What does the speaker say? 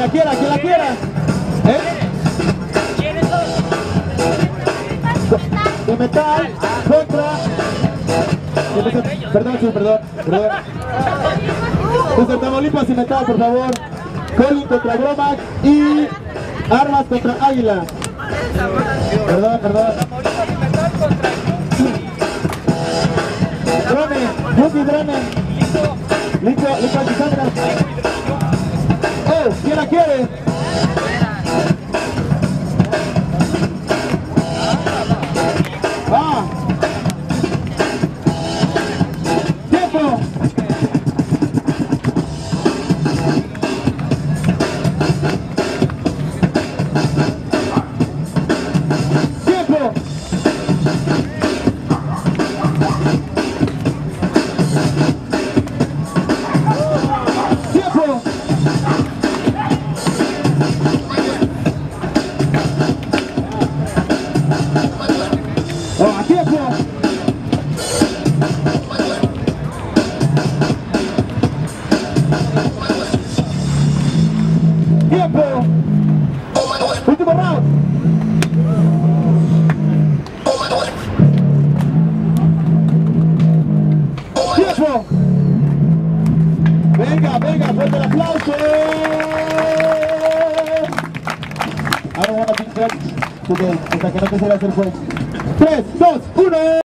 la quiera, quien la quiera. De metal contra... Perdón, sí, perdón. Desde Tamaulipas y metal, por favor. Colin contra Gromax y Armas contra Águila. Perdón. Drone, Buki Drone. Listo, Alexandra. Oh, ¿quién la quiere? Ah. Tiempo. Tiempo. Último round. Tiempo. Venga, fuerte el aplauso. I don't wanna be judged today, hasta que no te se va a hacer juez. 3, 2, 1.